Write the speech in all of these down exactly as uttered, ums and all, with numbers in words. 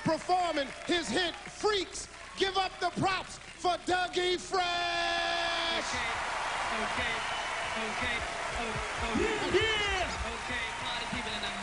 performing his hit Freaks. Give up the props for Dougie Fresh. Okay, okay, okay, oh, oh, yeah, yeah. Okay, party people in the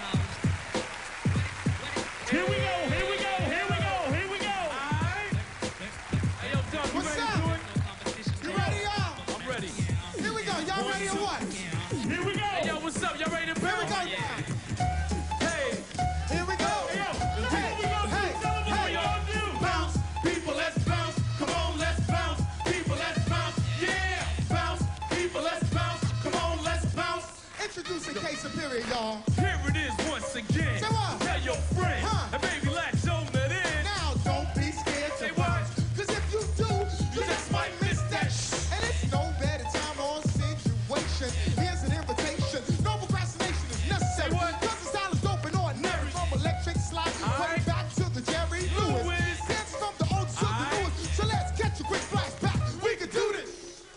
house. Here we go, here we go, here we go, here we go. All right. Hey, yo, Doug, you What's ready up? to do it? You ready, y'all? I'm ready. Here we go. Y'all ready or what? Here we go. Hey, yo, what's up? Y'all ready to Here we bounce? go. Yeah. Hey. Here we go. Hey, yo, Hey, we go. hey, Tell them what hey. y'all do. Bounce, people, let's bounce. Come on, let's bounce. People, let's bounce. Yeah, bounce. People, let's bounce. Come on, let's bounce. Introducing K Superior, y'all. Here it is once again. Say what? Tell your friends. Huh? And baby, let's show that in. Now, don't be scared to Say what? bounce. Cause if you do, you just might miss that shh. And it's no better time or situation. Here's an invitation. No procrastination is necessary. Say what? Cause the style is dope and ordinary. From electric slide, All way right. back to the Jerry Lewis. Lewis. Dance from the old to the All right. newest. So let's catch a quick flashback. We can do this.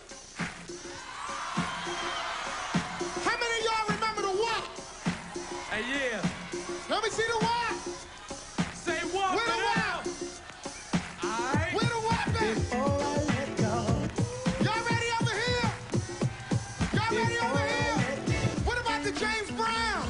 How many of y'all remember the walk? Hey, yeah. Let me see the walk. Say what? Where the walk? All right. Where the walk at? Before I let go, Y'all ready over here? Y'all ready before over I here? let go. What about the James Brown?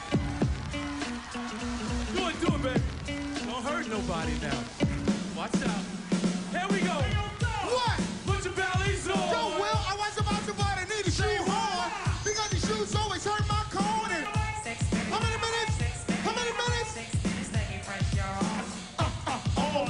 Do it, do it, baby. Don't hurt nobody now. Watch out. Here we go. What? Put your bellies on. Yo, Will, I was about to buy the need a shoe horn because the shoes always hurt my cone. And how many minutes? How many minutes? Uh, uh, on.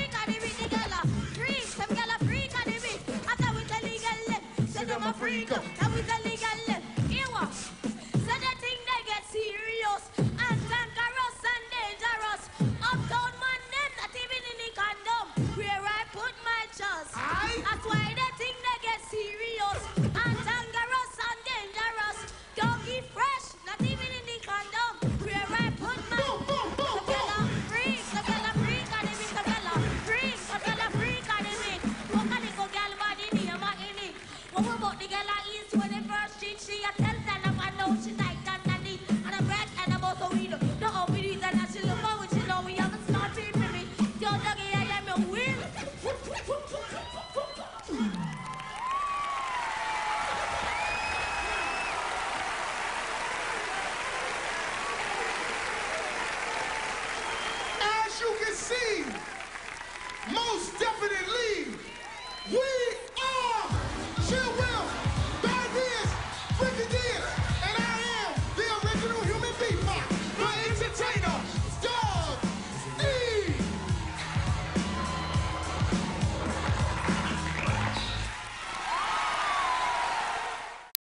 Freak.